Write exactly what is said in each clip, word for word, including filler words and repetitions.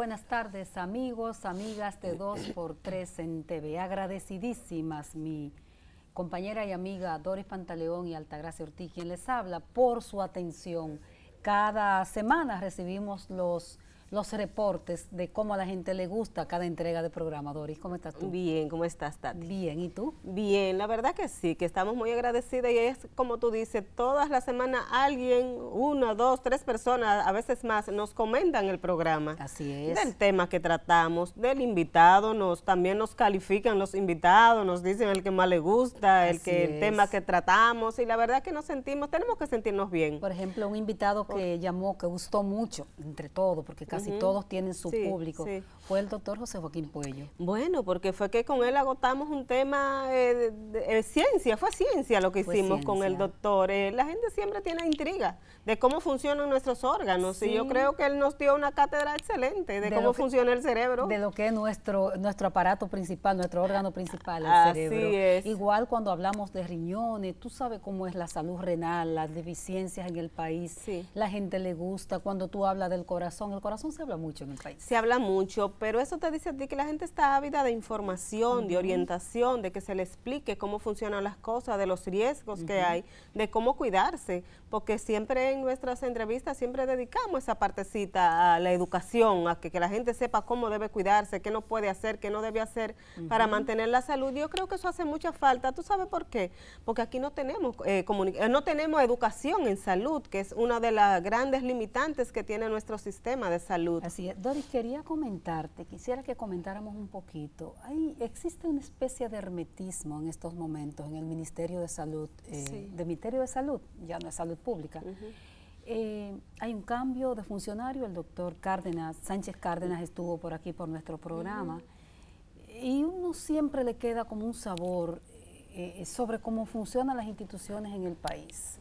buenas tardes, amigos, amigas de dos por tres en T V. Agradecidísimas mi compañera y amiga Doris Pantaleón y Altagracia Ortiz, quien les habla, por su atención. Cada semana recibimos los, los reportes de cómo a la gente le gusta cada entrega de programa. Doris, ¿cómo estás tú? Bien, ¿cómo estás, Tati? Bien, ¿y tú? Bien, la verdad que sí, que estamos muy agradecidas y es como tú dices, todas las semanas alguien, una, dos, tres personas, a veces más, nos comentan el programa. Así es. Del tema que tratamos, del invitado, nos también nos califican los invitados, nos dicen el que más le gusta, el, que, el tema que tratamos y la verdad que nos sentimos, tenemos que sentirnos bien. Por ejemplo, un invitado que llamó, que gustó mucho, entre todos, porque casi uh-huh. todos tienen su sí, público, sí. fue el doctor José Joaquín Puello. Bueno, porque fue que con él agotamos un tema eh, de, de, de ciencia, fue ciencia lo que fue hicimos ciencia. con el doctor. Eh, la gente siempre tiene intriga de cómo funcionan nuestros órganos sí. y yo creo que él nos dio una cátedra excelente de, de cómo que, funciona el cerebro. De lo que es nuestro, nuestro aparato principal, nuestro órgano principal, el Así cerebro. Es. Igual cuando hablamos de riñones, tú sabes cómo es la salud renal, las deficiencias en el país, sí. la gente le gusta. Cuando tú hablas del corazón, el corazón se habla mucho en el país. Se habla mucho, pero eso te dice a ti que la gente está ávida de información, uh-huh. de orientación, de que se le explique cómo funcionan las cosas, de los riesgos uh-huh. que hay, de cómo cuidarse, porque siempre en nuestras entrevistas siempre dedicamos esa partecita a la educación, a que, que la gente sepa cómo debe cuidarse, qué no puede hacer, qué no debe hacer uh-huh. para mantener la salud. Yo creo que eso hace mucha falta. ¿Tú sabes por qué? Porque aquí no tenemos, eh, no tenemos educación en salud, que es una de las grandes limitantes que tiene nuestro sistema de salud. Así es. Doris, quería comentarte, quisiera que comentáramos un poquito. Hay, existe una especie de hermetismo en estos momentos en el Ministerio de Salud, eh, sí. del Ministerio de Salud, ya no es salud pública. Uh-huh. eh, hay un cambio de funcionario, el doctor Cárdenas, Sánchez Cárdenas uh-huh. estuvo por aquí por nuestro programa uh-huh. y uno siempre le queda como un sabor eh, sobre cómo funcionan las instituciones en el país.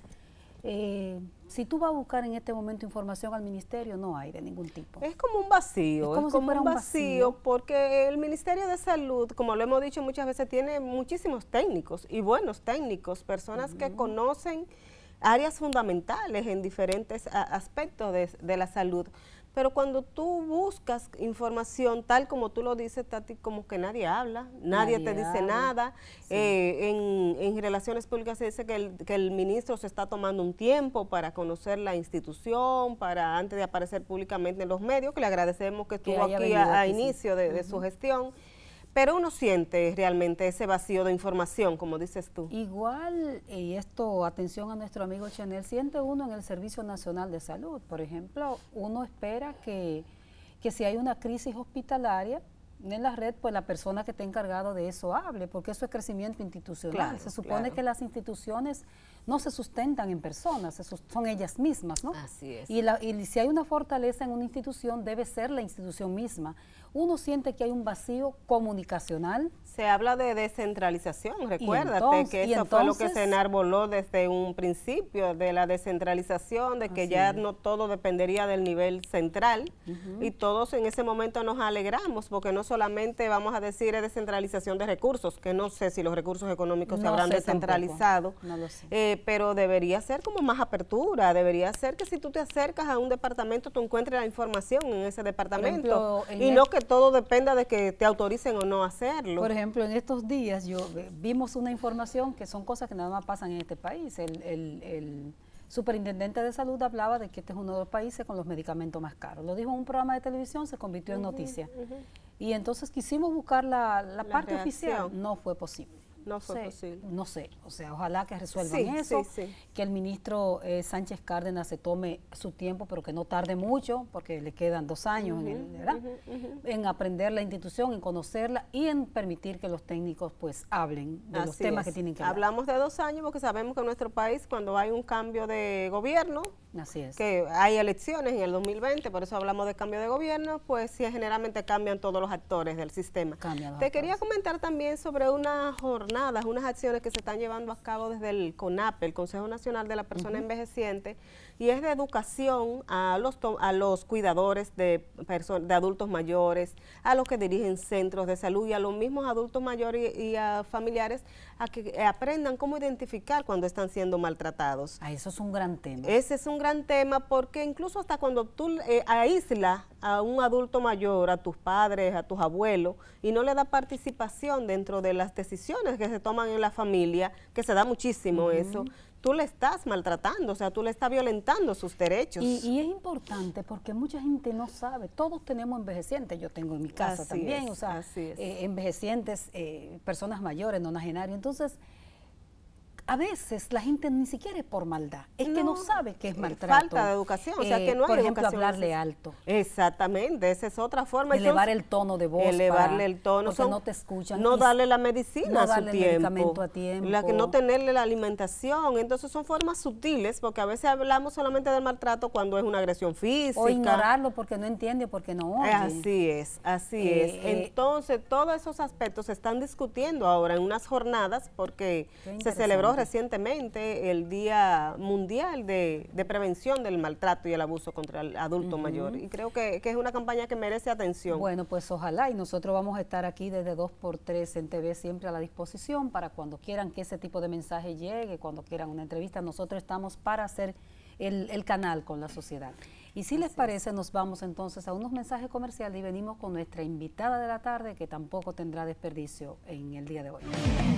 Eh, si tú vas a buscar en este momento información al ministerio, no hay de ningún tipo. Es como un vacío, es como, es como si un vacío, vacío porque el Ministerio de Salud, como lo hemos dicho muchas veces, tiene muchísimos técnicos y buenos técnicos, personas uh-huh. que conocen áreas fundamentales en diferentes a, aspectos de, de la salud. Pero cuando tú buscas información, tal como tú lo dices, Tati, como que nadie habla, nadie, nadie te dice habla. nada. Sí. Eh, en, en relaciones públicas se dice que el, que el ministro se está tomando un tiempo para conocer la institución, para antes de aparecer públicamente en los medios, que le agradecemos que estuvo que aquí a, a aquí, inicio sí. de, de uh-huh. su gestión. Pero uno siente realmente ese vacío de información, como dices tú. Igual, y esto, atención a nuestro amigo Chanel, siente uno en el Servicio Nacional de Salud. Por ejemplo, uno espera que, que si hay una crisis hospitalaria en la red, pues la persona que esté encargada de eso hable, porque eso es crecimiento institucional. Claro, se supone claro. que las instituciones no se sustentan en personas, se son ellas mismas, ¿no? Así es. Y, la, y si hay una fortaleza en una institución, debe ser la institución misma. Uno siente que hay un vacío comunicacional. Se habla de descentralización, recuérdate entonces, que eso entonces, fue lo que se enarboló desde un principio, de la descentralización, de que ya es. no todo dependería del nivel central, uh-huh. y todos en ese momento nos alegramos, porque no solamente vamos a decir es descentralización de recursos, que no sé si los recursos económicos no se habrán descentralizado, no lo sé. Eh, pero debería ser como más apertura, debería ser que si tú te acercas a un departamento, tú encuentres la información en ese departamento, ejemplo, en y no que todo dependa de que te autoricen o no hacerlo. Por ejemplo, en estos días yo vimos una información que son cosas que nada más pasan en este país. El, el, el superintendente de salud hablaba de que este es uno de los países con los medicamentos más caros. Lo dijo en un programa de televisión, se convirtió en noticia. Uh-huh. Y entonces quisimos buscar la, la, la parte reacción. oficial, no fue posible. No fue sé, posible. No sé, o sea, ojalá que resuelvan sí, eso, sí, sí. que el ministro eh, Sánchez Cárdenas se tome su tiempo, pero que no tarde mucho, porque le quedan dos años uh-huh, en, el, ¿verdad? Uh-huh, uh-huh. en aprender la institución, en conocerla y en permitir que los técnicos pues hablen de Así los temas es. que tienen que hablar. Hablamos de dos años porque sabemos que en nuestro país cuando hay un cambio de gobierno, Así es. que hay elecciones en el dos mil veinte, por eso hablamos de cambio de gobierno, pues sí, generalmente cambian todos los actores del sistema. Te actores. quería comentar también sobre unas jornadas, unas acciones que se están llevando a cabo desde el CONAPE, el Consejo Nacional de la Persona uh-huh. Envejeciente, y es de educación a los, a los cuidadores de, de adultos mayores, a los que dirigen centros de salud y a los mismos adultos mayores y, y a familiares a que eh, aprendan cómo identificar cuando están siendo maltratados. Ah, eso es un gran tema. Ese es un gran tema porque incluso hasta cuando tú eh, aíslas a un adulto mayor, a tus padres, a tus abuelos, y no le da participación dentro de las decisiones que se toman en la familia, que se da muchísimo uh-huh. eso, tú le estás maltratando, o sea, tú le estás violentando sus derechos. Y, y es importante porque mucha gente no sabe, todos tenemos envejecientes, yo tengo en mi casa así también, es, o sea, eh, envejecientes, eh, personas mayores, nonagenarios, entonces a veces la gente ni siquiera es por maldad, es no, que no sabe qué es maltrato. Falta de educación, o sea, que no hay Por ejemplo, educación. hablarle alto. Exactamente, esa es otra forma. Elevar Entonces, el tono de voz. Elevarle para, el tono. Porque son, no te escuchan. No darle la medicina no a su darle tiempo. el medicamento a tiempo. La que no tenerle la alimentación. Entonces son formas sutiles, porque a veces hablamos solamente del maltrato cuando es una agresión física. O ignorarlo porque no entiende, porque no oye. Así es, así eh, es. Eh, Entonces, todos esos aspectos se están discutiendo ahora en unas jornadas, porque se celebró recientemente el Día Mundial de, de Prevención del Maltrato y el Abuso contra el Adulto uh-huh. Mayor. Y creo que, que es una campaña que merece atención. Bueno, pues ojalá, y nosotros vamos a estar aquí desde dos por tres en T V siempre a la disposición para cuando quieran que ese tipo de mensaje llegue, cuando quieran una entrevista, nosotros estamos para hacer el, el canal con la sociedad. Y si Así les parece, es. nos vamos entonces a unos mensajes comerciales y venimos con nuestra invitada de la tarde, que tampoco tendrá desperdicio en el día de hoy.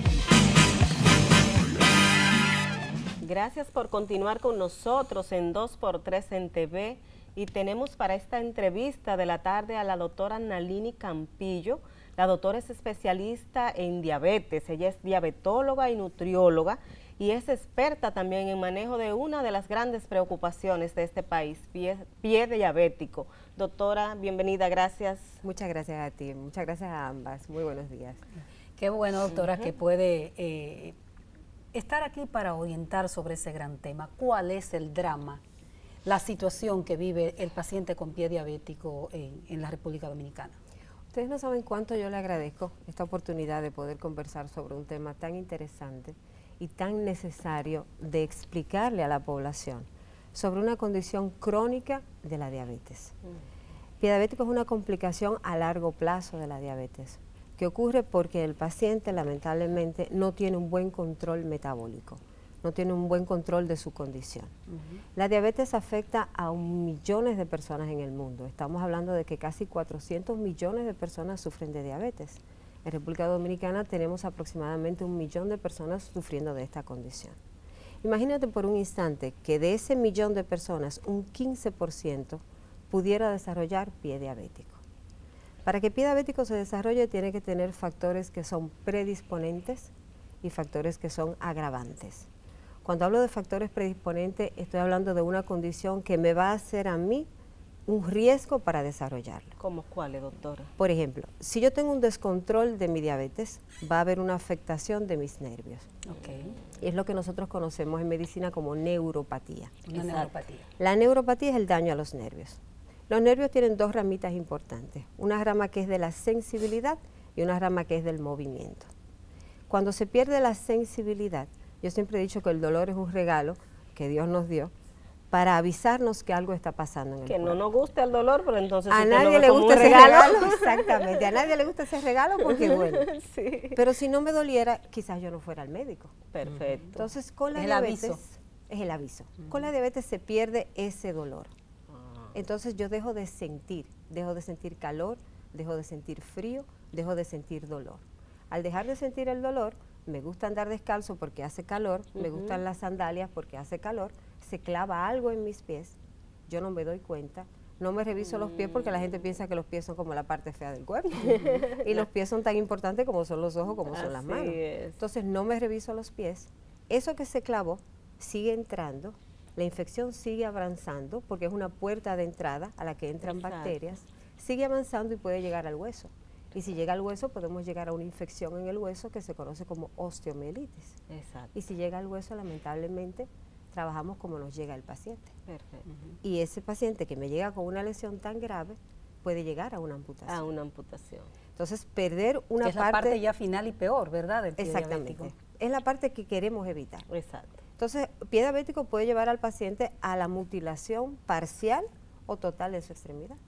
Gracias por continuar con nosotros en dos por tres en T V, y tenemos para esta entrevista de la tarde a la doctora Nalini Campillo. La doctora es especialista en diabetes, ella es diabetóloga y nutrióloga y es experta también en manejo de una de las grandes preocupaciones de este país, pie, pie diabético. Doctora, bienvenida, gracias. Muchas gracias a ti, muchas gracias a ambas, muy buenos días. Qué bueno, doctora, uh-huh. que puede... Eh, estar aquí para orientar sobre ese gran tema. ¿Cuál es el drama, la situación que vive el paciente con pie diabético en, en la República Dominicana? Ustedes no saben cuánto yo le agradezco esta oportunidad de poder conversar sobre un tema tan interesante y tan necesario de explicarle a la población sobre una condición crónica de la diabetes. Mm. Pie diabético es una complicación a largo plazo de la diabetes, que ocurre porque el paciente lamentablemente no tiene un buen control metabólico, no tiene un buen control de su condición. Uh-huh. La diabetes afecta a un millones de personas en el mundo. Estamos hablando de que casi cuatrocientos millones de personas sufren de diabetes. En República Dominicana tenemos aproximadamente un millón de personas sufriendo de esta condición. Imagínate por un instante que de ese millón de personas, un quince por ciento pudiera desarrollar pie diabético. Para que pie diabético se desarrolle tiene que tener factores que son predisponentes y factores que son agravantes. Cuando hablo de factores predisponentes, estoy hablando de una condición que me va a hacer a mí un riesgo para desarrollarlo. ¿Cómo cuáles, doctora? Por ejemplo, si yo tengo un descontrol de mi diabetes, va a haber una afectación de mis nervios. Okay. Y es lo que nosotros conocemos en medicina como neuropatía. Una neuropatía. La neuropatía es el daño a los nervios. Los nervios tienen dos ramitas importantes, una rama que es de la sensibilidad y una rama que es del movimiento. Cuando se pierde la sensibilidad, yo siempre he dicho que el dolor es un regalo que Dios nos dio para avisarnos que algo está pasando en el que cuerpo. Que no nos gusta el dolor, pero entonces a si nadie le gusta ese regalo, regalo exactamente, a nadie le gusta ese regalo porque bueno, sí. Pero si no me doliera, quizás yo no fuera al médico. Perfecto. Entonces con la es diabetes, el aviso. es el aviso, uh-huh. Con la diabetes se pierde ese dolor. Entonces yo dejo de sentir, dejo de sentir calor, dejo de sentir frío, dejo de sentir dolor. Al dejar de sentir el dolor, me gusta andar descalzo porque hace calor, uh-huh. Me gustan las sandalias porque hace calor, se clava algo en mis pies, yo no me doy cuenta, no me reviso uh-huh. los pies porque la gente piensa que los pies son como la parte fea del cuerpo. Uh-huh. Y los pies son tan importantes como son los ojos, como son las manos. Es. Entonces no me reviso los pies, eso que se clavó sigue entrando. La infección sigue avanzando porque es una puerta de entrada a la que entran Exacto. bacterias, sigue avanzando y puede llegar al hueso. Y si llega al hueso, podemos llegar a una infección en el hueso que se conoce como osteomielitis. Exacto. Y si llega al hueso, lamentablemente, trabajamos como nos llega el paciente. Perfecto. Uh-huh. Y ese paciente que me llega con una lesión tan grave, puede llegar a una amputación. A una amputación. Entonces, perder una es parte... Es la parte ya final y peor, ¿verdad? Del pie exactamente. Diabético. Es la parte que queremos evitar. Exacto. Entonces, pie diabético puede llevar al paciente a la mutilación parcial o total de su extremidad.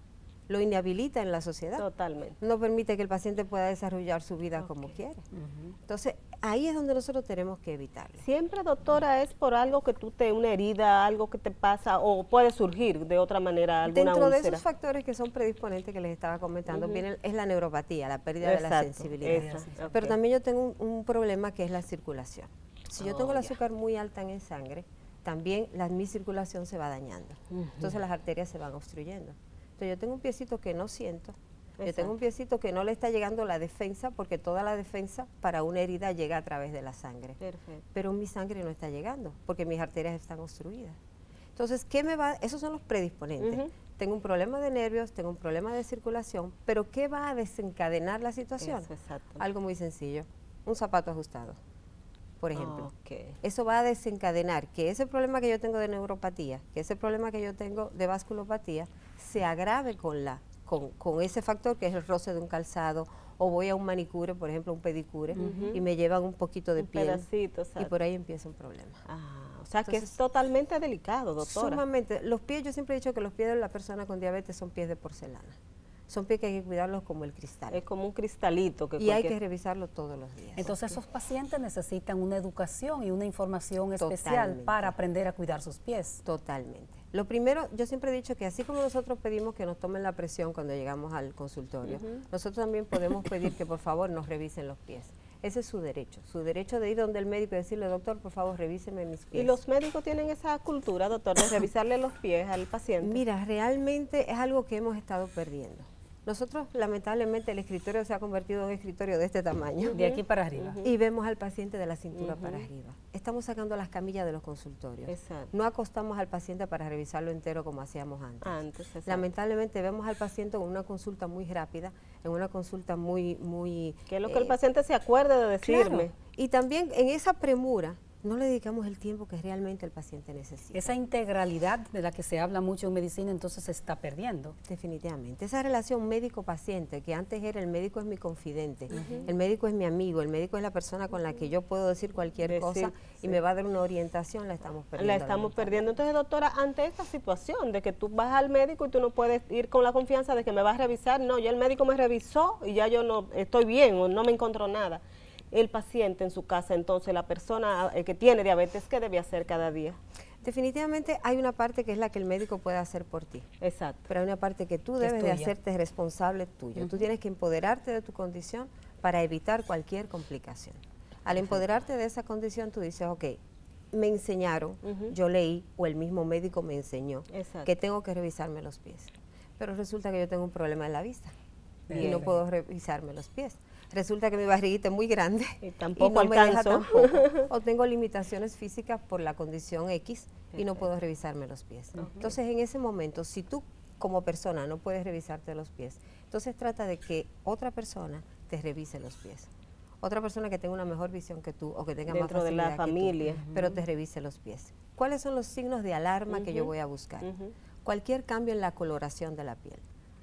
lo inhabilita en la sociedad. Totalmente. No permite que el paciente pueda desarrollar su vida okay. como quiere. Uh-huh. Entonces, ahí es donde nosotros tenemos que evitarlo. Siempre, doctora, es por algo que tú te, una herida, algo que te pasa, o puede surgir de otra manera alguna Dentro úlcera. de esos factores que son predisponentes que les estaba comentando, uh-huh. viene, es la neuropatía, la pérdida Exacto, de la sensibilidad. Esa, okay. Pero también yo tengo un, un problema que es la circulación. Si oh, yo tengo el azúcar yeah. muy alta en la sangre, también la, mi circulación se va dañando. Uh-huh. Entonces las arterias se van obstruyendo. Entonces yo tengo un piecito que no siento, Exacto. yo tengo un piecito que no le está llegando la defensa, porque toda la defensa para una herida llega a través de la sangre. Perfecto. Pero mi sangre no está llegando, porque mis arterias están obstruidas. Entonces, ¿qué me va? Esos son los predisponentes. Uh-huh. Tengo un problema de nervios, tengo un problema de circulación, pero ¿qué va a desencadenar la situación? Eso, exacto. Algo muy sencillo, un zapato ajustado, por ejemplo. Oh, okay. Eso va a desencadenar que ese problema que yo tengo de neuropatía, que ese problema que yo tengo de vasculopatía, se agrave con, la, con, con ese factor que es el roce de un calzado, o voy a un manicure, por ejemplo, un pedicure, uh-huh. y me llevan un poquito de un piel, pedacito, y por ahí empieza un problema. Ah, o sea, Entonces, que es totalmente delicado, doctora. Sumamente. Los pies, yo siempre he dicho que los pies de la persona con diabetes son pies de porcelana. Son pies que hay que cuidarlos como el cristal. Es como un cristalito. Que y cualquier... hay que revisarlo todos los días. Entonces esos pacientes necesitan una educación y una información especial Totalmente. Para aprender a cuidar sus pies. Totalmente. Lo primero, yo siempre he dicho que así como nosotros pedimos que nos tomen la presión cuando llegamos al consultorio, uh-huh. nosotros también podemos pedir que por favor nos revisen los pies. Ese es su derecho, su derecho de ir donde el médico y decirle, doctor, por favor, revíseme mis pies. ¿Y los médicos tienen esa cultura, doctor, de revisarle los pies al paciente? Mira, realmente es algo que hemos estado perdiendo. Nosotros, lamentablemente, el escritorio se ha convertido en un escritorio de este tamaño. De aquí para arriba. Uh-huh. Y vemos al paciente de la cintura uh-huh. para arriba. Estamos sacando las camillas de los consultorios. Exacto. No acostamos al paciente para revisarlo entero como hacíamos antes. Antes, exacto. Lamentablemente, vemos al paciente con una consulta muy rápida, en una consulta muy... muy que es lo que eh, el paciente se acuerde de decirme. Claro. Y también en esa premura, no le dedicamos el tiempo que realmente el paciente necesita. Esa integralidad de la que se habla mucho en medicina entonces se está perdiendo. Definitivamente. Esa relación médico-paciente, que antes era el médico es mi confidente, uh-huh. el médico es mi amigo, el médico es la persona con la que yo puedo decir cualquier decir, cosa sí. y me va a dar una orientación, la estamos perdiendo. La estamos perdiendo. Entonces, doctora, ante esta situación de que tú vas al médico y tú no puedes ir con la confianza de que me vas a revisar, no, ya el médico me revisó y ya yo no estoy bien o no me encontró nada. El paciente en su casa, entonces la persona eh, que tiene diabetes, ¿qué debe hacer cada día? Definitivamente hay una parte que es la que el médico puede hacer por ti. Exacto. Pero hay una parte que tú debes de hacerte responsable tuyo. Uh-huh. Tú tienes que empoderarte de tu condición para evitar cualquier complicación. Al empoderarte de esa condición, tú dices, ok, me enseñaron, uh-huh. yo leí, o el mismo médico me enseñó, Exacto. que tengo que revisarme los pies. Pero resulta que yo tengo un problema en la vista Bien. y no puedo revisarme los pies. Resulta que mi barriguita es muy grande y tampoco y no alcanzo. me deja tampoco. O tengo limitaciones físicas por la condición X y no puedo revisarme los pies. Okay. Entonces, en ese momento, si tú como persona no puedes revisarte los pies, entonces trata de que otra persona te revise los pies. Otra persona que tenga una mejor visión que tú o que tenga Dentro más facilidad de la familia, que tú, uh-huh. pero te revise los pies. ¿Cuáles son los signos de alarma uh-huh. que yo voy a buscar? Uh-huh. Cualquier cambio en la coloración de la piel.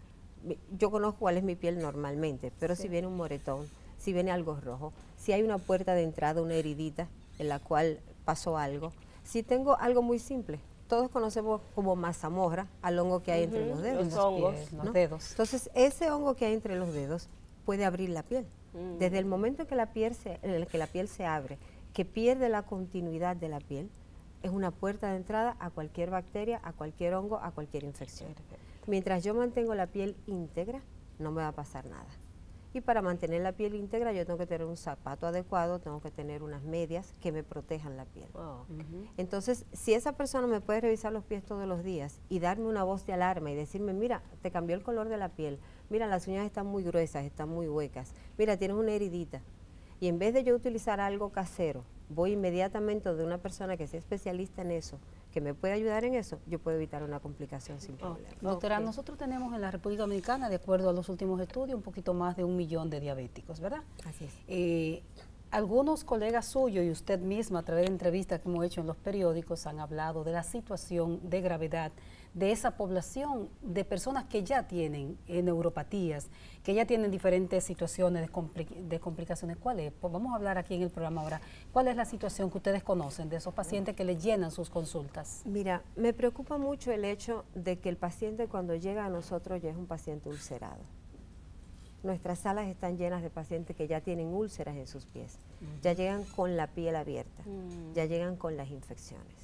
Yo conozco cuál es mi piel normalmente, pero sí. si viene un moretón, si viene algo rojo, si hay una puerta de entrada, una heridita en la cual pasó algo, si tengo algo muy simple, todos conocemos como mazamorra al hongo que hay uh-huh, entre los dedos. Los hongos, pies, ¿no? los dedos. Entonces, ese hongo que hay entre los dedos puede abrir la piel. Uh-huh. Desde el momento en que la piel se, en el que la piel se abre, que pierde la continuidad de la piel, es una puerta de entrada a cualquier bacteria, a cualquier hongo, a cualquier infección. Perfecto. Mientras yo mantengo la piel íntegra, no me va a pasar nada. Y para mantener la piel íntegra yo tengo que tener un zapato adecuado, tengo que tener unas medias que me protejan la piel. Oh, okay. uh-huh. Entonces, si esa persona me puede revisar los pies todos los días y darme una voz de alarma y decirme, mira, te cambió el color de la piel, mira, las uñas están muy gruesas, están muy huecas, mira, tienes una heridita. Y en vez de yo utilizar algo casero, voy inmediatamente de una persona que sea especialista en eso, que me puede ayudar en eso, yo puedo evitar una complicación sin problema. Okay. Doctora, okay. nosotros tenemos en la República Dominicana, de acuerdo a los últimos estudios, un poquito más de un millón de diabéticos, ¿verdad? Así es. Eh, Algunos colegas suyos y usted misma a través de entrevistas que hemos hecho en los periódicos han hablado de la situación de gravedad de esa población de personas que ya tienen eh, neuropatías, que ya tienen diferentes situaciones de, compli de complicaciones. ¿Cuál es? Pues vamos a hablar aquí en el programa ahora. ¿Cuál es la situación que ustedes conocen de esos pacientes que les llenan sus consultas? Mira, me preocupa mucho el hecho de que el paciente cuando llega a nosotros ya es un paciente ulcerado. Nuestras salas están llenas de pacientes que ya tienen úlceras en sus pies, uh-huh. ya llegan con la piel abierta, uh-huh. ya llegan con las infecciones.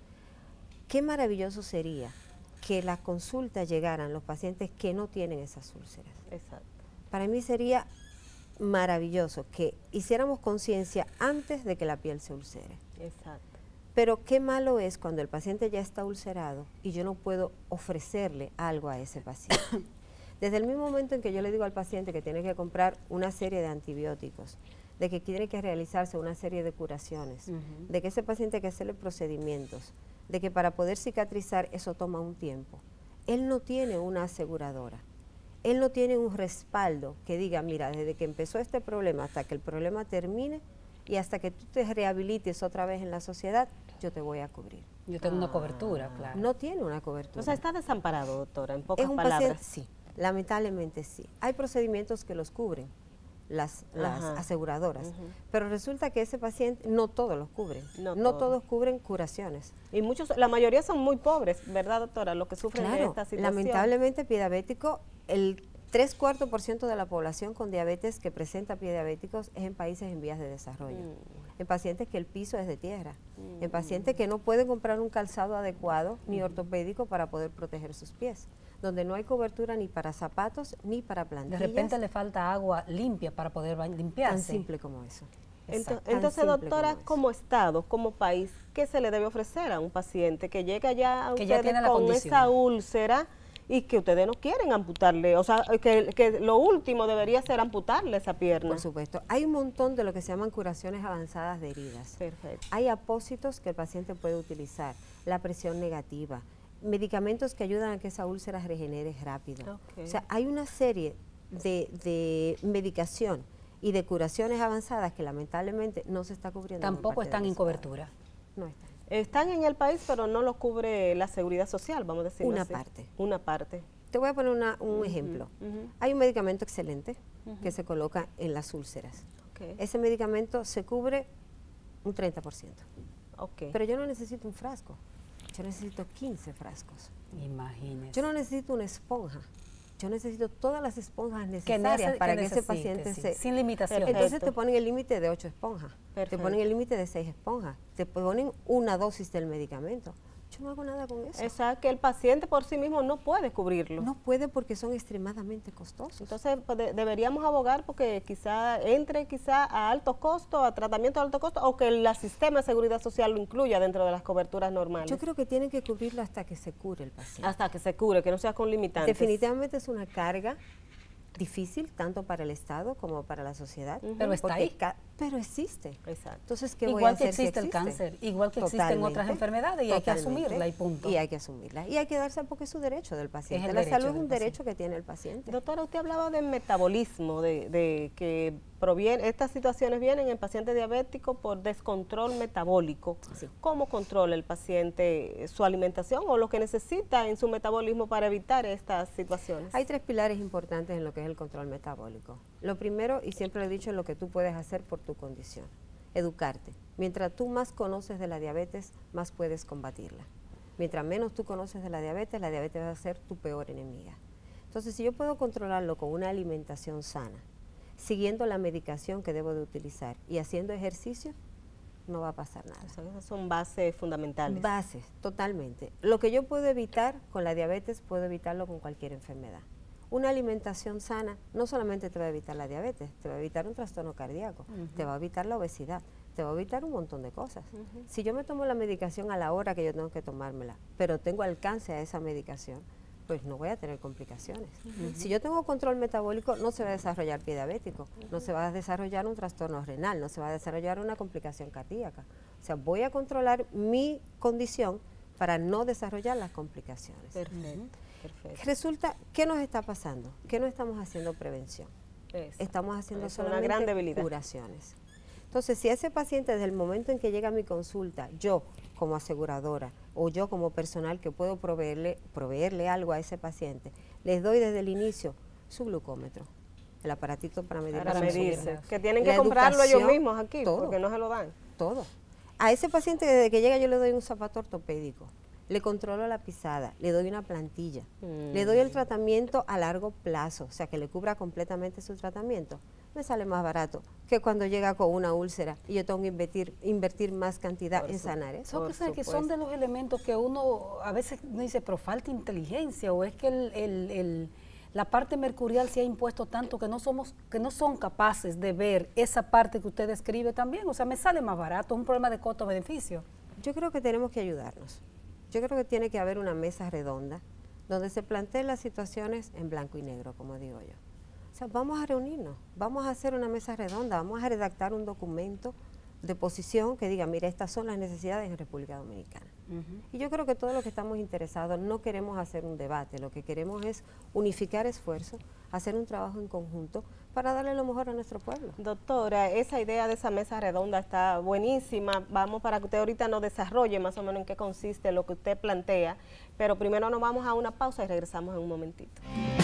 Qué maravilloso sería que las consultas llegaran los pacientes que no tienen esas úlceras. Exacto. Para mí sería maravilloso que hiciéramos conciencia antes de que la piel se ulcere. Exacto. Pero qué malo es cuando el paciente ya está ulcerado y yo no puedo ofrecerle algo a ese paciente. Desde el mismo momento en que yo le digo al paciente que tiene que comprar una serie de antibióticos, de que tiene que realizarse una serie de curaciones, uh-huh. de que ese paciente hay que hacerle procedimientos, de que para poder cicatrizar eso toma un tiempo. Él no tiene una aseguradora, él no tiene un respaldo que diga, mira, desde que empezó este problema hasta que el problema termine y hasta que tú te rehabilites otra vez en la sociedad, yo te voy a cubrir. Yo tengo ah. una cobertura, claro. No tiene una cobertura. O sea, está desamparado, doctora, en pocas es un palabras. Paciente, sí. Lamentablemente sí. Hay procedimientos que los cubren las, las aseguradoras, uh-huh. pero resulta que ese paciente no todos los cubren, no, no todo. todos cubren curaciones. Y muchos, la mayoría son muy pobres, ¿verdad, doctora? Los que sufren claro, de esta situación. Lamentablemente pie diabético, el tres cuartos por ciento de la población con diabetes que presenta pie diabéticos es en países en vías de desarrollo, mm. en pacientes que el piso es de tierra, mm. en pacientes que no pueden comprar un calzado adecuado mm. ni ortopédico para poder proteger sus pies, donde no hay cobertura ni para zapatos ni para plantillas. De repente le falta agua limpia para poder limpiarse. Tan simple como eso. Entonces, entonces doctora, como, como Estado, como país, ¿qué se le debe ofrecer a un paciente que llega ya a que ustedes ya tiene la con condición. esa úlcera y que ustedes no quieren amputarle? O sea, que, que lo último debería ser amputarle esa pierna. Por supuesto. Hay un montón de lo que se llaman curaciones avanzadas de heridas. Perfecto. Hay apósitos que el paciente puede utilizar, la presión negativa, medicamentos que ayudan a que esa úlcera regenere rápido. Okay. O sea, hay una serie de, de medicación y de curaciones avanzadas que lamentablemente no se está cubriendo. Tampoco están en cobertura. No están. Están en el país, pero no lo cubre la seguridad social, vamos a decir Una así. parte. Una parte. Te voy a poner una, un uh-huh, ejemplo. Uh-huh. Hay un medicamento excelente uh-huh. que se coloca en las úlceras. Okay. Ese medicamento se cubre un treinta por ciento. Okay. Pero yo no necesito un frasco. Yo necesito quince frascos. Imagínese. Yo no necesito una esponja. Yo necesito todas las esponjas necesarias que para que, que ese paciente sí. se... Sin limitación. Entonces te ponen el límite de ocho esponjas. Perfecto. Te ponen el límite de seis esponjas. Te ponen una dosis del medicamento. Yo no hago nada con eso. O sea, que el paciente por sí mismo no puede cubrirlo. No puede porque son extremadamente costosos. Entonces, pues, de, deberíamos abogar porque quizá entre quizá a alto costo, a tratamiento a alto costo, o que el sistema de seguridad social lo incluya dentro de las coberturas normales. Yo creo que tienen que cubrirlo hasta que se cure el paciente. Hasta que se cure, que no sea con limitantes. Definitivamente es una carga difícil tanto para el Estado como para la sociedad. Uh-huh. Pero está ahí. Pero existe. Exacto. Entonces, ¿qué igual voy a hacer que existe, si existe el cáncer, igual que Totalmente. existen otras enfermedades y Totalmente. hay que asumirla y punto. Y hay que asumirla. Y hay que darse porque es su derecho del paciente. Es la salud es un paciente. derecho que tiene el paciente. Doctora, usted hablaba del metabolismo, de, de que proviene, estas situaciones vienen en pacientes diabéticos por descontrol metabólico. Sí. ¿Cómo controla el paciente su alimentación o lo que necesita en su metabolismo para evitar estas situaciones? Hay tres pilares importantes en lo que es el control metabólico. Lo primero, y siempre lo he dicho, es lo que tú puedes hacer por tu condición. Educarte. Mientras tú más conoces de la diabetes, más puedes combatirla. Mientras menos tú conoces de la diabetes, la diabetes va a ser tu peor enemiga. Entonces, si yo puedo controlarlo con una alimentación sana, siguiendo la medicación que debo de utilizar y haciendo ejercicio, no va a pasar nada. O sea, esas son bases fundamentales. Bases, totalmente. Lo que yo puedo evitar con la diabetes, puedo evitarlo con cualquier enfermedad. Una alimentación sana no solamente te va a evitar la diabetes, te va a evitar un trastorno cardíaco, uh-huh. te va a evitar la obesidad, te va a evitar un montón de cosas. Uh-huh. Si yo me tomo la medicación a la hora que yo tengo que tomármela, pero tengo alcance a esa medicación, pues no voy a tener complicaciones. Uh-huh. Si yo tengo control metabólico, no se va a desarrollar pie diabético, uh-huh. no se va a desarrollar un trastorno renal, no se va a desarrollar una complicación cardíaca. O sea, voy a controlar mi condición para no desarrollar las complicaciones. Perfecto. Uh-huh. Perfecto. Resulta, ¿qué nos está pasando? ¿Qué no estamos haciendo prevención? Eso. Estamos haciendo es solamente una gran debilidad. curaciones. Entonces, si ese paciente desde el momento en que llega a mi consulta, yo como aseguradora o yo como personal que puedo proveerle, proveerle algo a ese paciente, les doy desde el inicio su glucómetro, el aparatito para medir para medirse, que tienen que comprarlo ellos mismos aquí, todo, porque no se lo dan. Todo. A ese paciente desde que llega yo le doy un zapato ortopédico, le controlo la pisada, le doy una plantilla, mm. le doy el tratamiento a largo plazo, o sea que le cubra completamente su tratamiento. Me sale más barato que cuando llega con una úlcera y yo tengo que invertir, invertir más cantidad Por en sanar eso. Son que son de los elementos que uno a veces dice, pero falta inteligencia, o es que el, el, el, la parte mercurial se ha impuesto tanto que no somos, que no son capaces de ver esa parte que usted describe también. O sea, me sale más barato, es un problema de costo-beneficio. Yo creo que tenemos que ayudarnos. Yo creo que tiene que haber una mesa redonda donde se planteen las situaciones en blanco y negro, como digo yo. O sea, vamos a reunirnos, vamos a hacer una mesa redonda, vamos a redactar un documento de posición que diga, mira, estas son las necesidades en República Dominicana. Uh-huh. Y yo creo que todos los que estamos interesados no queremos hacer un debate, lo que queremos es unificar esfuerzos, hacer un trabajo en conjunto para darle lo mejor a nuestro pueblo. Doctora, esa idea de esa mesa redonda está buenísima. Vamos para que usted ahorita nos desarrolle más o menos en qué consiste lo que usted plantea, pero primero nos vamos a una pausa y regresamos en un momentito.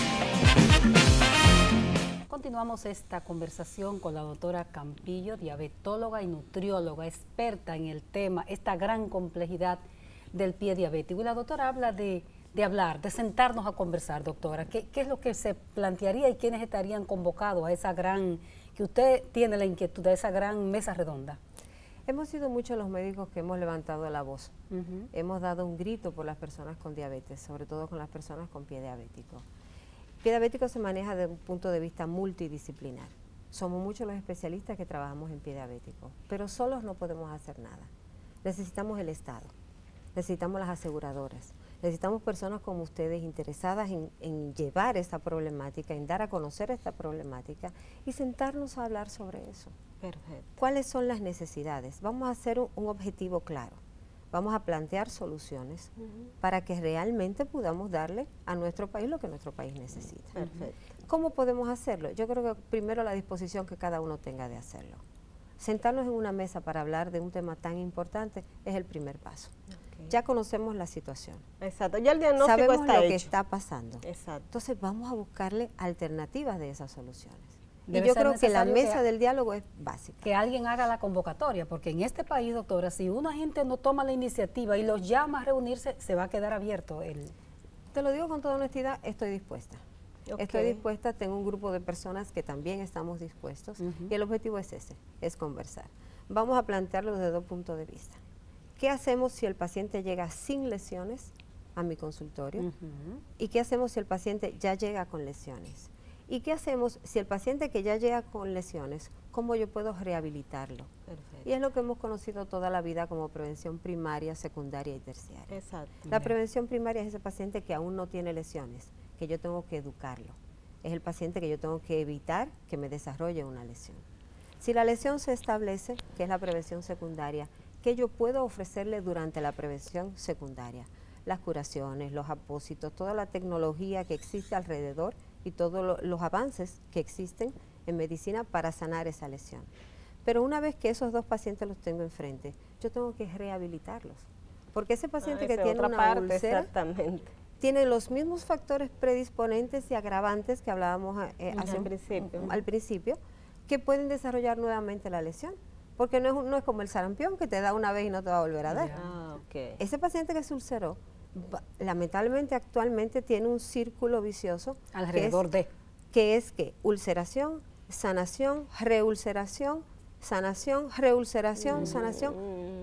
Continuamos esta conversación con la doctora Campillo, diabetóloga y nutrióloga, experta en el tema, esta gran complejidad del pie diabético. Y la doctora habla de, de hablar, de sentarnos a conversar, doctora. ¿Qué, ¿Qué es lo que se plantearía y quiénes estarían convocados a esa gran, que usted tiene la inquietud, de esa gran mesa redonda? Hemos sido muchos los médicos que hemos levantado la voz. Uh-huh. Hemos dado un grito por las personas con diabetes, sobre todo con las personas con pie diabético. El pie diabético se maneja desde un punto de vista multidisciplinar. Somos muchos los especialistas que trabajamos en pie diabético, pero solos no podemos hacer nada. Necesitamos el Estado, necesitamos las aseguradoras, necesitamos personas como ustedes interesadas en, en llevar esta problemática, en dar a conocer esta problemática y sentarnos a hablar sobre eso. Perfecto. ¿Cuáles son las necesidades? Vamos a hacer un, un objetivo claro. Vamos a plantear soluciones uh-huh. para que realmente podamos darle a nuestro país lo que nuestro país necesita. Perfecto. ¿Cómo podemos hacerlo? Yo creo que primero la disposición que cada uno tenga de hacerlo. Sentarnos en una mesa para hablar de un tema tan importante es el primer paso. Okay. Ya conocemos la situación. Exacto, ya el diagnóstico Sabemos está lo hecho. que está pasando. Exacto. Entonces vamos a buscarle alternativas de esas soluciones. Debe y yo creo que la mesa que, del diálogo es básica. Que alguien haga la convocatoria, porque en este país, doctora, si una gente no toma la iniciativa y los llama a reunirse, se va a quedar abierto el... Te lo digo con toda honestidad, estoy dispuesta. Okay. Estoy dispuesta, tengo un grupo de personas que también estamos dispuestos uh-huh. y el objetivo es ese, es conversar. Vamos a plantearlo desde dos puntos de vista. ¿Qué hacemos si el paciente llega sin lesiones a mi consultorio? Uh-huh. ¿Y qué hacemos si el paciente ya llega con lesiones? ¿Y qué hacemos si el paciente que ya llega con lesiones, cómo yo puedo rehabilitarlo? Perfecto. Y es lo que hemos conocido toda la vida como prevención primaria, secundaria y terciaria. Exacto. La prevención primaria es ese paciente que aún no tiene lesiones, que yo tengo que educarlo. Es el paciente que yo tengo que evitar que me desarrolle una lesión. Si la lesión se establece, que es la prevención secundaria, ¿qué yo puedo ofrecerle durante la prevención secundaria? Las curaciones, los apósitos, toda la tecnología que existe alrededor y todos lo, los avances que existen en medicina para sanar esa lesión. Pero una vez que esos dos pacientes los tengo enfrente, yo tengo que rehabilitarlos. Porque ese paciente ah, que tiene una parte, úlcera exactamente. tiene los mismos factores predisponentes y agravantes que hablábamos eh, hace un principio. Un, al principio, que pueden desarrollar nuevamente la lesión. Porque no es, no es como el sarampión que te da una vez y no te va a volver a dar. Ah, okay. Ese paciente que se ulceró, lamentablemente actualmente tiene un círculo vicioso alrededor que es, de que es que ulceración, sanación, reulceración, sanación, reulceración, mm. sanación.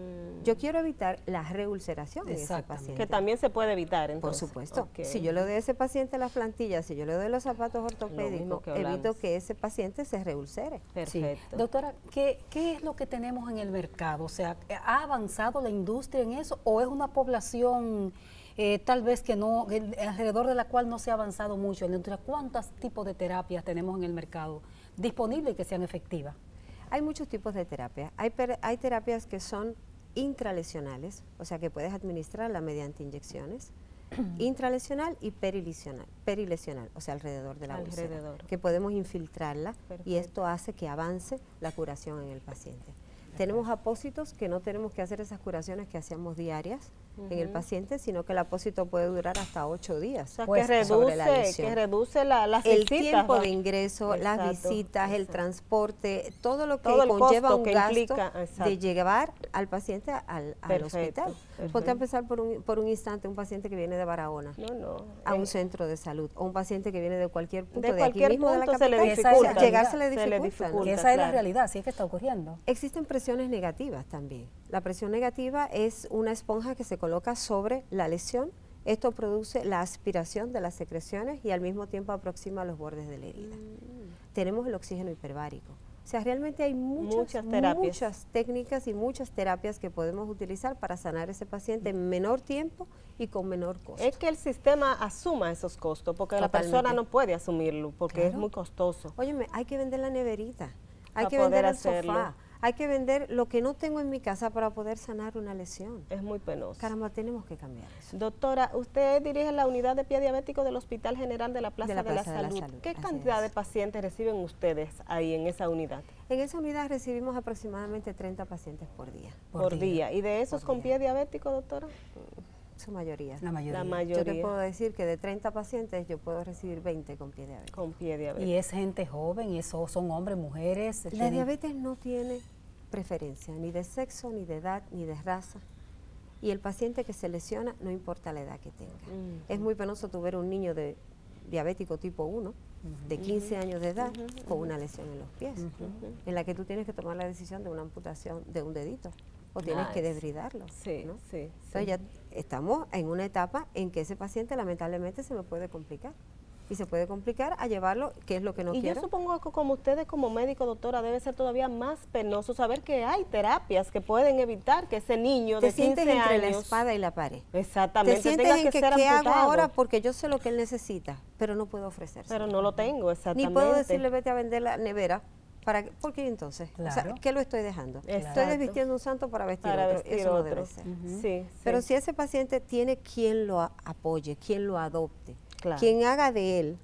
Yo quiero evitar la reulceración en ese paciente. Que también se puede evitar, entonces. Por supuesto. Okay. Si yo le doy a ese paciente las plantillas, si yo le doy los zapatos ortopédicos, que evito que ese paciente se reulcere. Perfecto. Sí. Doctora, ¿qué, ¿qué es lo que tenemos en el mercado? O sea, ¿ha avanzado la industria en eso o es una población eh, tal vez que no, alrededor de la cual no se ha avanzado mucho en la industria? ¿Cuántos tipos de terapias tenemos en el mercado disponibles y que sean efectivas? Hay muchos tipos de terapias. Hay, hay terapias que son intralesionales, o sea que puedes administrarla mediante inyecciones. intralesional y perilesional, perilesional, o sea, alrededor de la alrededor. úlcera, que podemos infiltrarla. Perfecto. Y esto hace que avance la curación en el paciente. Tenemos apósitos que no tenemos que hacer esas curaciones que hacíamos diarias uh-huh. en el paciente, sino que el apósito puede durar hasta ocho días. O sea, que reduce, la que reduce la, las el visitas, tiempo ¿no? de ingreso, exacto, las visitas, exacto. el transporte, todo lo que todo conlleva un que gasto implica, de llevar al paciente al, al hospital. Perfecto. Ponte a empezar por un, por un instante un paciente que viene de Barahona no, no, a eh, un centro de salud, o un paciente que viene de cualquier punto de, de cualquier aquí mismo punto de la capital, se le dificulta, llegar se le dificulta. Se le dificulta que esa claro. es la realidad, así es que está ocurriendo. Existen presiones negativas también. La presión negativa es una esponja que se coloca sobre la lesión. Esto produce la aspiración de las secreciones y al mismo tiempo aproxima los bordes de la herida. Mm. Tenemos el oxígeno hiperbárico. O sea, realmente hay muchas, muchas, terapias. muchas técnicas y muchas terapias que podemos utilizar para sanar a ese paciente en menor tiempo y con menor costo. Es que el sistema asuma esos costos, porque Totalmente. La persona no puede asumirlo, porque claro. es muy costoso. Óyeme, hay que vender la neverita, hay que vender el hacerlo. sofá, hay que vender lo que no tengo en mi casa para poder sanar una lesión. Es muy penoso. Caramba, tenemos que cambiar eso. Doctora, usted dirige la unidad de pie diabético del Hospital General de la Plaza de la, de la, Salud. de la Salud. ¿Qué Así cantidad es. de pacientes reciben ustedes ahí en esa unidad? En esa unidad recibimos aproximadamente treinta pacientes por día. Por, por día. día. ¿Y de esos por con día. pie diabético, doctora? Su mayoría. La mayoría. La mayoría. Yo te puedo decir que de treinta pacientes yo puedo recibir veinte con pie diabético. Con pie diabético. ¿Y es gente joven? ¿Y eso son hombres, mujeres? La tienen... diabetes no tiene preferencia, ni de sexo, ni de edad, ni de raza. Y el paciente que se lesiona, no importa la edad que tenga. Uh-huh. Es muy penoso tu ver un niño de diabético tipo uno, uh-huh. de quince uh-huh. años de edad, uh-huh. con una lesión en los pies, uh-huh. en la que tú tienes que tomar la decisión de una amputación de un dedito, o tienes nice. que desbridarlo. Sí, ¿no? sí, Entonces sí. ya estamos en una etapa en que ese paciente lamentablemente se me puede complicar. Y se puede complicar a llevarlo, que es lo que no y quiero. Y yo supongo que como ustedes como médico, doctora, debe ser todavía más penoso saber que hay terapias que pueden evitar que ese niño te de quince sientes entre años, la espada y la pared. Exactamente. Te sientes tenga en que, que ser qué hago amputado. ahora porque yo sé lo que él necesita, pero no puedo ofrecerse. Pero no lo tengo, exactamente. Ni puedo decirle vete a vender la nevera. Para, ¿Por qué entonces? Claro. O sea, ¿qué lo estoy dejando? Exacto. Estoy desvistiendo un santo para vestir para otro. vestir Eso otro. no debe ser. Uh-huh. sí, Pero sí. si ese paciente tiene quien lo a, apoye, quien lo adopte, claro. quien haga de él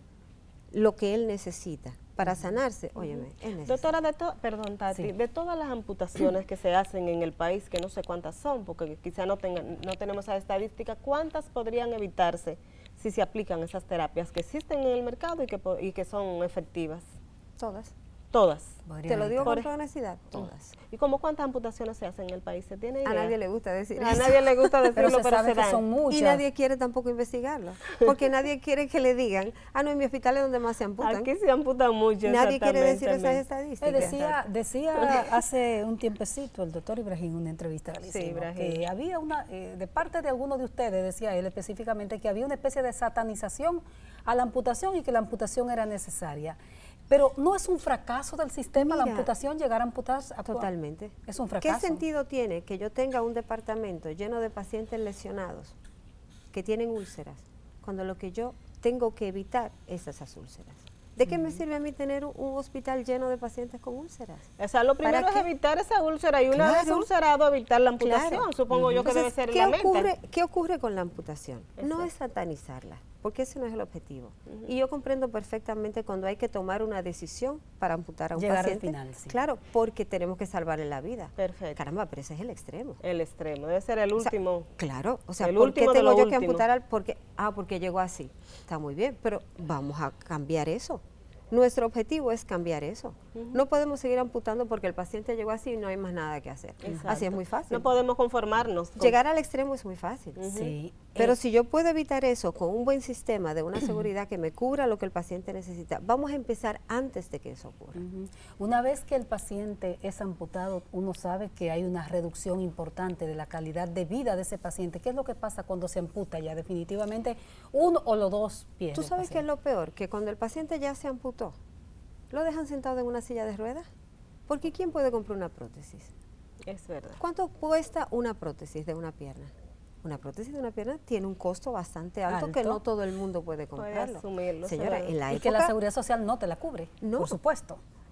lo que él necesita para uh-huh. sanarse, uh-huh. óyeme, es necesario. Doctora, de to perdón, Tati, sí. de todas las amputaciones que se hacen en el país, que no sé cuántas son, porque quizá no, tengan, no tenemos esa estadística, ¿cuántas podrían evitarse si se aplican esas terapias que existen en el mercado y que, y que son efectivas? Todas. Todas. Te lo digo con toda honestidad, todas. ¿Y cómo cuántas amputaciones se hacen en el país? ¿Se tiene idea? A nadie le gusta decir A eso. nadie le gusta decirlo, pero se pero sabe se que dan. son muchas. Y nadie quiere tampoco investigarlo, porque nadie quiere que le digan, ah, no, en mi hospital es donde más se amputan. Aquí se amputan mucho. Nadie quiere decir esas estadísticas. Eh, decía, decía hace un tiempecito el doctor Ibrahim en una entrevista que, sí, que había una, eh, de parte de alguno de ustedes, decía él específicamente, que había una especie de satanización a la amputación y que la amputación era necesaria. Pero no es un fracaso del sistema. Mira, la amputación, llegar a amputar. A totalmente. Es un fracaso. ¿Qué sentido tiene que yo tenga un departamento lleno de pacientes lesionados que tienen úlceras, cuando lo que yo tengo que evitar es esas úlceras? ¿De qué mm. me sirve a mí tener un, un hospital lleno de pacientes con úlceras? O sea, lo primero es evitar esa úlcera y una claro, vez ulcerado evitar la amputación, claro. supongo uh-huh. yo que Entonces, debe ser ¿qué la ocurre, mente? ¿Qué ocurre con la amputación? Exacto. No es satanizarla, porque ese no es el objetivo. Uh-huh. Y yo comprendo perfectamente cuando hay que tomar una decisión para amputar a un Llegar paciente. Al final, sí. Claro, porque tenemos que salvarle la vida. Perfecto. Caramba, pero ese es el extremo. El extremo, debe ser el último. O sea, claro, o sea, el ¿por qué tengo yo último. que amputar al porque ah, porque llegó así? Está muy bien, pero vamos a cambiar eso. Nuestro objetivo es cambiar eso. Uh-huh. No podemos seguir amputando porque el paciente llegó así y no hay más nada que hacer. Exacto. Así es muy fácil. No podemos conformarnos. Con... Llegar al extremo es muy fácil. Uh-huh. Sí. Pero eh. si yo puedo evitar eso con un buen sistema de una seguridad que me cubra lo que el paciente necesita, vamos a empezar antes de que eso ocurra. Uh-huh. Una vez que el paciente es amputado, uno sabe que hay una reducción importante de la calidad de vida de ese paciente. ¿Qué es lo que pasa cuando se amputa ya definitivamente uno o los dos pies? ¿Tú sabes qué es lo peor? Que cuando el paciente ya se amputó, ¿lo dejan sentado en una silla de ruedas? Porque ¿quién puede comprar una prótesis? Es verdad. ¿Cuánto cuesta una prótesis de una pierna? Una prótesis de una pierna tiene un costo bastante alto, alto. que no todo el mundo puede comprarlo. Puede asumirlo. Señora, en la y época, que la Seguridad Social no te la cubre, no, por supuesto.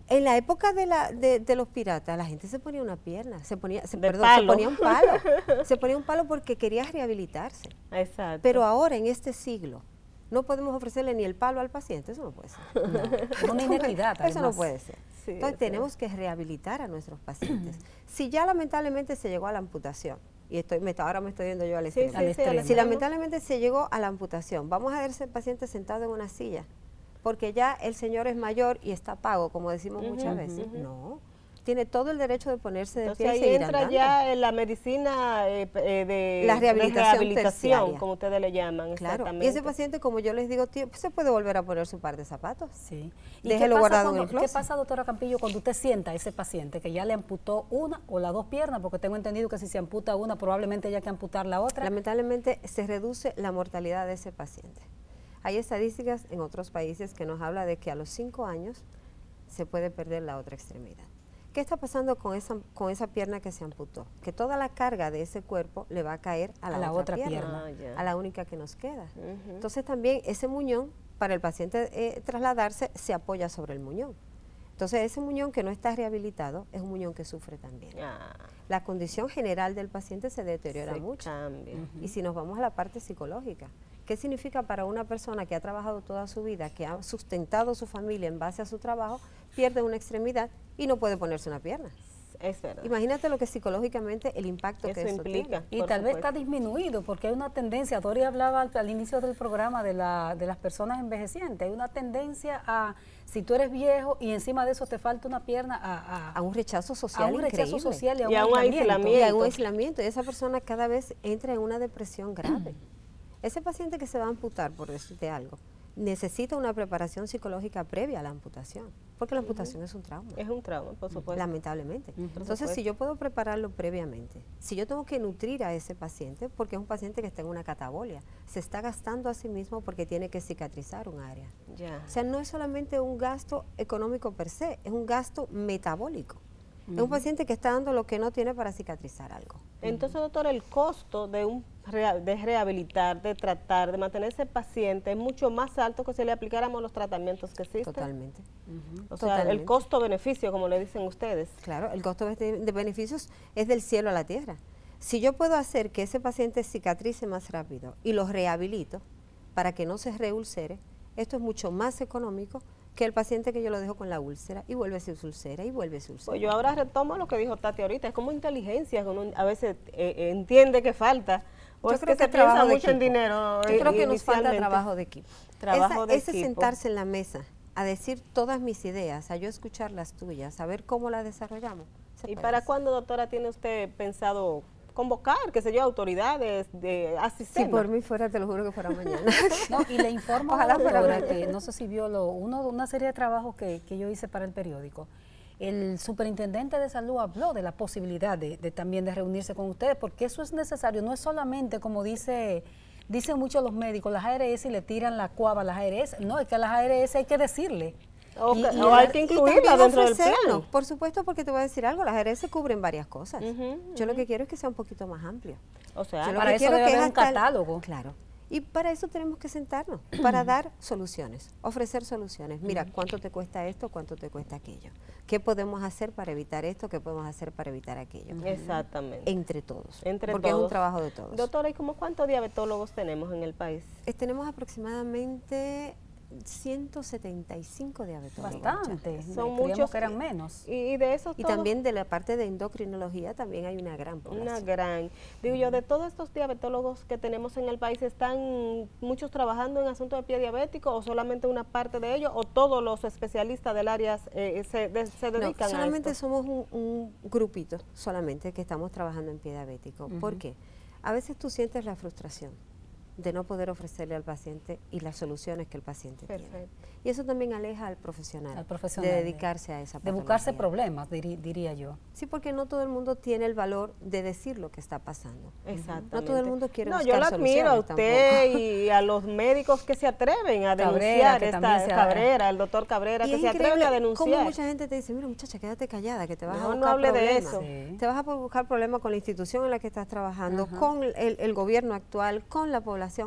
En la época de, la, de, de los piratas, la gente se ponía una pierna, se ponía, se, de perdón, palo. se ponía un palo, se ponía un palo porque quería rehabilitarse. Exacto. Pero ahora, en este siglo, no podemos ofrecerle ni el palo al paciente, eso no puede ser. No, es una inequidad. Eso no puede ser. Sí, Entonces tenemos que rehabilitar a nuestros pacientes. Si ya lamentablemente se llegó a la amputación, y estoy, me, ahora me estoy yendo yo al extremo, sí, sí, sí, si lamentablemente se llegó a la amputación, vamos a ver ese paciente sentado en una silla, porque ya el señor es mayor y está pago, como decimos uh-huh, muchas veces. Uh-huh. No, tiene todo el derecho de ponerse de Entonces, pie y seguir ahí entra andando. ya en la medicina eh, de la rehabilitación, de rehabilitación como ustedes le llaman. Claro, y ese paciente, como yo les digo, tío, pues se puede volver a poner su par de zapatos. Sí. ¿Y déjelo guardado cuando, en el closet? ¿Qué pasa, doctora Campillo, cuando usted sienta a ese paciente que ya le amputó una o las dos piernas? Porque tengo entendido que si se amputa una, probablemente haya que amputar la otra. Lamentablemente se reduce la mortalidad de ese paciente. Hay estadísticas en otros países que nos habla de que a los cinco años se puede perder la otra extremidad. ¿Qué está pasando con esa, con esa pierna que se amputó? Que toda la carga de ese cuerpo le va a caer a la, a la otra, otra pierna, pierna. Ah, a la única que nos queda. Uh-huh. Entonces también ese muñón, para el paciente eh, trasladarse, se apoya sobre el muñón. Entonces ese muñón que no está rehabilitado es un muñón que sufre también. Ah. La condición general del paciente se deteriora se mucho. Cambia. Uh-huh. Y si nos vamos a la parte psicológica, ¿qué significa para una persona que ha trabajado toda su vida, que ha sustentado su familia en base a su trabajo, pierde una extremidad y no puede ponerse una pierna? Es verdad. Imagínate lo que psicológicamente el impacto eso que eso implica. Tiene. Y tal supuesto. vez está disminuido, porque hay una tendencia, Dori hablaba al, al inicio del programa de, la, de las personas envejecientes, hay una tendencia a, si tú eres viejo y encima de eso te falta una pierna, a, a, a un rechazo social a un increíble. rechazo social y a un, y a un aislamiento. Y a un aislamiento, y esa persona cada vez entra en una depresión grave. Ese paciente que se va a amputar, por decirte algo, necesita una preparación psicológica previa a la amputación, porque la amputación uh-huh. es un trauma. Es un trauma, por supuesto. Lamentablemente. Uh-huh. Entonces, supuesto. si yo puedo prepararlo previamente, si yo tengo que nutrir a ese paciente, porque es un paciente que está en una catabolia, se está gastando a sí mismo porque tiene que cicatrizar un área. Ya. O sea, no es solamente un gasto económico per se, es un gasto metabólico. Uh-huh. Es un paciente que está dando lo que no tiene para cicatrizar algo. Entonces, doctor, el costo de un de rehabilitar, de tratar, de mantener ese paciente es mucho más alto que si le aplicáramos los tratamientos que existen. Totalmente. Uh-huh. O sea, el costo-beneficio, como le dicen ustedes. Claro, el costo de beneficios es del cielo a la tierra. Si yo puedo hacer que ese paciente cicatrice más rápido y lo rehabilito para que no se reulcere, esto es mucho más económico que el paciente que yo lo dejo con la úlcera y vuelve su úlcera y vuelve su úlcera. Pues yo ahora retomo lo que dijo Tati ahorita, es como inteligencia que uno a veces eh, entiende que falta. O yo es creo que, que se piensa mucho equipo. en dinero. Yo creo que nos falta trabajo de equipo. Trabajo Esa, de ese equipo. sentarse en la mesa a decir todas mis ideas, a yo escuchar las tuyas, a ver cómo las desarrollamos. ¿Y para hacer. cuándo, doctora, tiene usted pensado convocar, qué sé yo, autoridades de asistentes? Si por mí fuera, te lo juro que fuera mañana. No, y le informo Ojalá a la doctora fuera que no sé si vio lo, uno, una serie de trabajos que, que yo hice para el periódico. El superintendente de salud habló de la posibilidad de, de también de reunirse con ustedes, porque eso es necesario, no es solamente como dice, dicen muchos los médicos, las A R S y le tiran la cuava a las A R S, no, es que a las A R S hay que decirle. O, y, y o hay que incluirla dentro del plan. Por supuesto, porque te voy a decir algo, las A R S cubren varias cosas. Uh-huh, uh-huh. Yo lo que quiero es que sea un poquito más amplio. O sea, yo para eso debe haber un catálogo. Claro. Y para eso tenemos que sentarnos, para dar soluciones, ofrecer soluciones. Mira, ¿cuánto te cuesta esto? ¿Cuánto te cuesta aquello? ¿Qué podemos hacer para evitar esto? ¿Qué podemos hacer para evitar aquello? Exactamente. Entre todos. Entre porque todos. es un trabajo de todos. Doctora, ¿y cómo cuántos diabetólogos tenemos en el país? Eh, tenemos aproximadamente ciento setenta y cinco diabetólogos. Bastante, son muchos que eran menos. Y, y de esos y también de la parte de endocrinología también hay una gran población. Una gran. Digo yo, de todos estos diabetólogos que tenemos en el país, ¿están muchos trabajando en asuntos de pie diabético o solamente una parte de ellos o todos los especialistas del área eh, se, de, se dedican no, solamente a esto? somos un, un grupito solamente que estamos trabajando en pie diabético. Uh-huh. ¿Por qué? A veces tú sientes la frustración de no poder ofrecerle al paciente y las soluciones que el paciente Perfecto. tiene. Y eso también aleja al profesional, al profesional de dedicarse de, a esa De buscarse problemas, dir, diría yo. Sí, porque no todo el mundo tiene el valor de decir lo que está pasando. Exactamente. No todo el mundo quiere no, buscar yo lo admiro a usted tampoco. Y a los médicos que se atreven a Cabrera, denunciar, esta Cabrera, el doctor Cabrera, y que se atreven a denunciar. Como mucha gente te dice, mira muchacha, quédate callada, que te vas no, a buscar no hable problemas. de eso. Sí. Te vas a buscar problemas con la institución en la que estás trabajando, uh-huh. con el, el gobierno actual, con la población.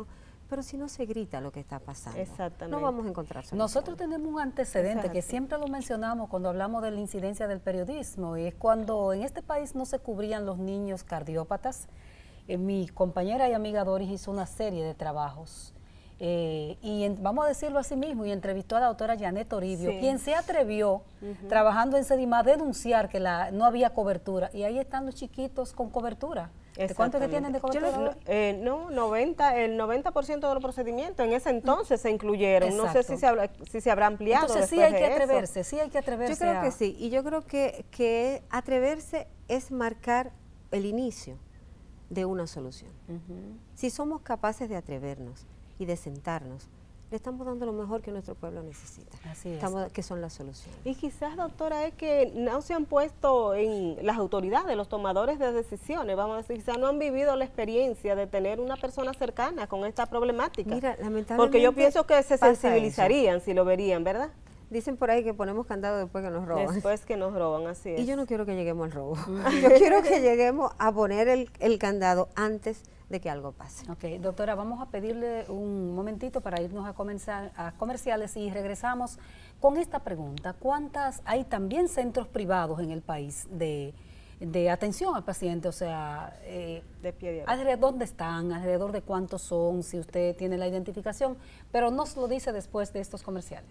pero si no se grita lo que está pasando, exactamente, no vamos a encontrar solución. Nosotros tenemos un antecedente Exacto. que siempre lo mencionamos cuando hablamos de la incidencia del periodismo, y es cuando en este país no se cubrían los niños cardiópatas. Eh, mi compañera y amiga Doris hizo una serie de trabajos, eh, y en, vamos a decirlo así mismo, y entrevistó a la doctora Janet Toribio, sí. quien se atrevió, uh-huh. trabajando en Sedima, a denunciar que la, no había cobertura, y ahí están los chiquitos con cobertura. ¿De cuánto que tienen de cobertura? Yo, eh, no, noventa, el noventa por ciento de los procedimientos en ese entonces se incluyeron. Exacto. No sé si se, habrá, si se habrá ampliado. Entonces sí hay que atreverse, sí hay que atreverse. Yo creo a... que sí, y yo creo que, que atreverse es marcar el inicio de una solución. Uh-huh. Si somos capaces de atrevernos y de sentarnos, le estamos dando lo mejor que nuestro pueblo necesita. Así es. Estamos, que son las soluciones. Y quizás, doctora, es que no se han puesto en las autoridades, los tomadores de decisiones, vamos a decir, quizás no han vivido la experiencia de tener una persona cercana con esta problemática. Mira, lamentablemente porque yo pienso que se sensibilizarían si lo verían, ¿verdad? Dicen por ahí que ponemos candado después que nos roban. Después que nos roban, así es. Y yo no quiero que lleguemos al robo. Yo quiero que lleguemos a poner el, el candado antes de que algo pase. Ok, doctora, vamos a pedirle un momentito para irnos a, comenzar, a comerciales y regresamos con esta pregunta. ¿Cuántas, hay también centros privados en el país de, de atención al paciente? O sea, eh, de pie de alrededor, ¿dónde están? ¿Alrededor de cuántos son? Si usted tiene la identificación, pero nos lo dice después de estos comerciales.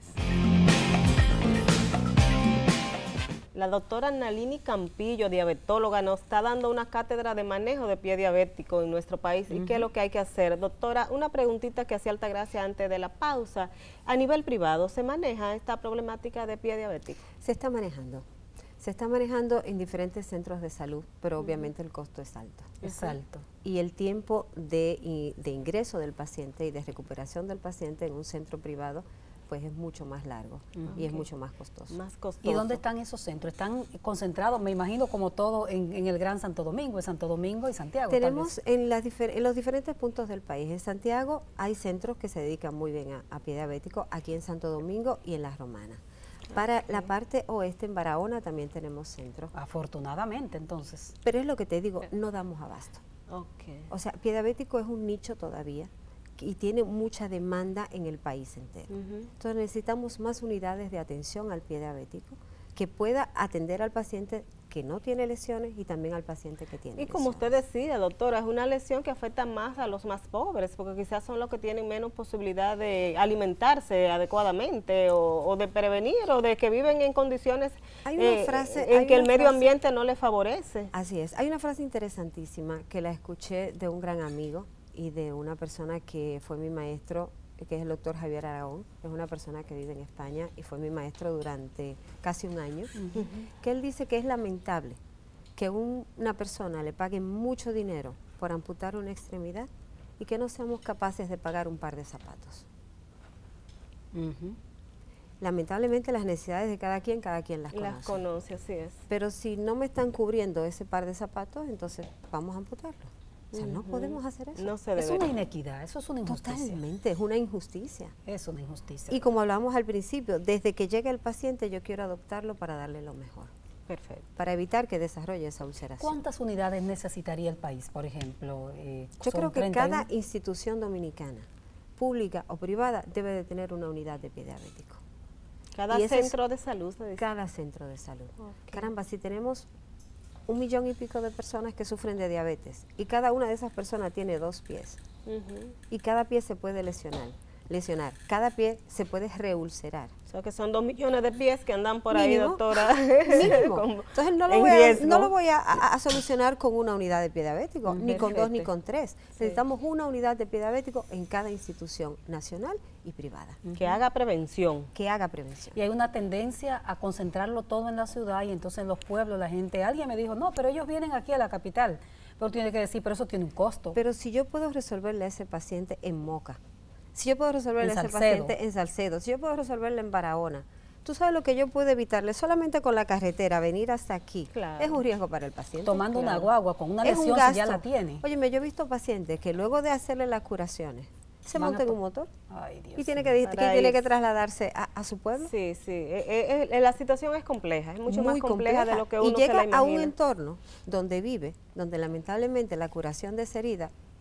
La doctora Nalini Campillo, diabetóloga, nos está dando una cátedra de manejo de pie diabético en nuestro país. Uh-huh. ¿Y qué es lo que hay que hacer? Doctora, una preguntita que hacía Altagracia antes de la pausa. A nivel privado, ¿se maneja esta problemática de pie diabético? Se está manejando. Se está manejando en diferentes centros de salud, pero obviamente el costo es alto. Es alto. Y el tiempo de, de ingreso del paciente y de recuperación del paciente en un centro privado pues es mucho más largo uh-huh. y okay. es mucho más costoso. Más costoso. ¿Y dónde están esos centros? ¿Están concentrados, me imagino, como todo en, en el Gran Santo Domingo, en Santo Domingo y Santiago? Tenemos en, las en los diferentes puntos del país. En Santiago hay centros que se dedican muy bien a, a pie diabético, aquí en Santo Domingo y en La Romana. Para okay. la parte oeste, en Barahona, también tenemos centros. Afortunadamente, entonces. Pero es lo que te digo, no damos abasto. Okay. O sea, pie diabético es un nicho todavía y tiene mucha demanda en el país entero. Uh-huh. Entonces necesitamos más unidades de atención al pie diabético que pueda atender al paciente que no tiene lesiones y también al paciente que tiene Y como lesiones. usted decía, doctora, es una lesión que afecta más a los más pobres, porque quizás son los que tienen menos posibilidad de alimentarse adecuadamente o, o de prevenir o de que viven en condiciones hay una eh, frase, en hay que una el medio frase, ambiente no les favorece. Así es. Hay una frase interesantísima que la escuché de un gran amigo y de una persona que fue mi maestro, que es el doctor Javier Aragón, es una persona que vive en España y fue mi maestro durante casi un año, uh-huh. que él dice que es lamentable que un, una persona le pague mucho dinero por amputar una extremidad y que no seamos capaces de pagar un par de zapatos. Uh-huh. Lamentablemente las necesidades de cada quien, cada quien las conoce. Las conoce, así es. Pero si no me están cubriendo ese par de zapatos, entonces vamos a amputarlo. O sea, uh-huh. no podemos hacer eso. No se es una inequidad, eso es una injusticia. Totalmente, es una injusticia. Es una injusticia. Y como hablamos al principio, desde que llega el paciente yo quiero adoptarlo para darle lo mejor. Perfecto. Para evitar que desarrolle esa ulceración. ¿Cuántas unidades necesitaría el país, por ejemplo? Eh, yo creo que cada institución dominicana, pública o privada, debe de tener una unidad de pie diabético. Cada centro de salud. Cada centro de salud. Okay. Caramba, si tenemos un millón y pico de personas que sufren de diabetes y cada una de esas personas tiene dos pies uh-huh. y cada pie se puede lesionar, lesionar, cada pie se puede reulcerar. O sea que son dos millones de pies que andan por mínimo, ahí, doctora. Mínimo. Entonces no lo voy, a, no lo voy a, a, a solucionar con una unidad de pie diabético, uh-huh. ni con dos ni con tres. Sí. Necesitamos una unidad de pie diabético en cada institución nacional y privada. Uh-huh. Que haga prevención. Que haga prevención. Y hay una tendencia a concentrarlo todo en la ciudad y entonces en los pueblos la gente, alguien me dijo, no, pero ellos vienen aquí a la capital. Pero tiene que decir, pero eso tiene un costo. Pero si yo puedo resolverle a ese paciente en Moca, si yo puedo resolverle a ese paciente en Salcedo, si yo puedo resolverle en Barahona, tú sabes lo que yo puedo evitarle solamente con la carretera, venir hasta aquí, claro. es un riesgo para el paciente. Tomando claro. una guagua con una lesión un si ya la tiene. Óyeme, yo he visto pacientes que luego de hacerle las curaciones, se monta en un motor Ay, Dios y tiene que, que, tiene que trasladarse a, a su pueblo. Sí, sí, eh, eh, la situación es compleja, es mucho Muy más compleja, compleja de lo que uno y llega se la imagina. A un entorno donde vive, donde lamentablemente la curación de esa herida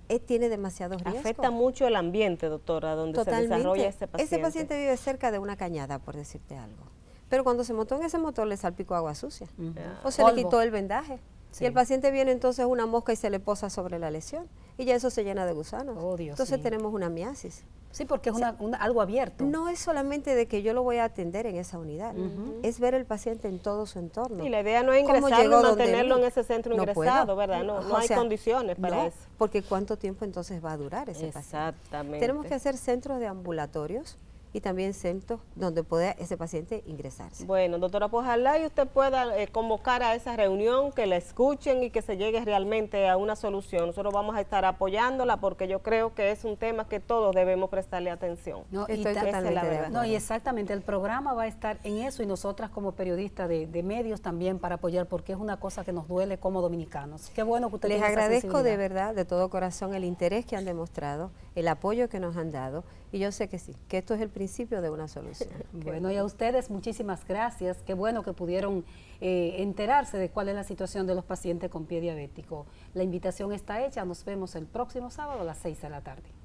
eh, tiene demasiados riesgos. Afecta mucho el ambiente, doctora, donde Totalmente. se desarrolla ese paciente. Ese paciente vive cerca de una cañada, por decirte algo. Pero cuando se montó en ese motor le salpicó agua sucia. Uh -huh. O se Polvo. le quitó el vendaje. Sí. Y el paciente viene entonces una mosca y se le posa sobre la lesión. Y ya eso se llena de gusanos. Oh, Dios, entonces sí. tenemos una miasis. Sí, porque es una, una, algo abierto. No es solamente de que yo lo voy a atender en esa unidad, uh-huh. es ver el paciente en todo su entorno. Y la idea no es ingresarlo y mantenerlo en ese centro no ingresado, puedo. ¿verdad? No, no o hay sea, condiciones para no, eso. Porque ¿cuánto tiempo entonces va a durar ese Exactamente. paciente? Tenemos que hacer centros de ambulatorios y también centros donde pueda ese paciente ingresarse. Bueno, doctora, pues ojalá y usted pueda eh, convocar a esa reunión, que la escuchen y que se llegue realmente a una solución. Nosotros vamos a estar apoyándola porque yo creo que es un tema que todos debemos prestarle atención. No, Estoy y totalmente de acuerdo. No, y exactamente, el programa va a estar en eso y nosotras como periodistas de, de medios también para apoyar, porque es una cosa que nos duele como dominicanos. Qué bueno que usted Les tiene esa agradezco de verdad, de todo corazón, el interés que han demostrado, el apoyo que nos han dado, y yo sé que sí, que esto es el principio de una solución. Bueno, y a ustedes muchísimas gracias. Qué bueno que pudieron eh, enterarse de cuál es la situación de los pacientes con pie diabético. La invitación está hecha. Nos vemos el próximo sábado a las seis de la tarde.